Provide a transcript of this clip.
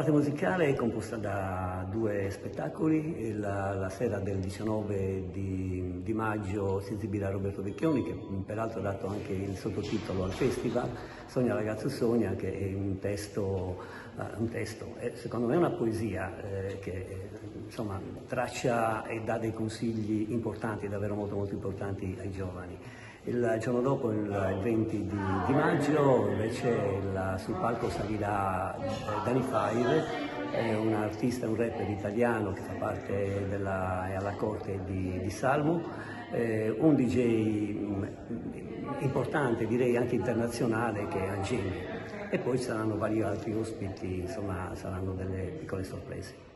La parte musicale è composta da due spettacoli. La sera del 19 di maggio si esibirà Roberto Vecchioni, che peraltro ha dato anche il sottotitolo al festival, Sogna ragazzo sogna, che è un testo, secondo me è una poesia che insomma, traccia e dà dei consigli importanti, davvero molto importanti ai giovani. Il giorno dopo, il 20 di maggio, invece sul palco salirà Danny Fire, è un artista, un rapper italiano che fa parte è alla corte di Salmo, un DJ importante, direi anche internazionale, che è Angemi. E poi ci saranno vari altri ospiti, insomma saranno delle piccole sorprese.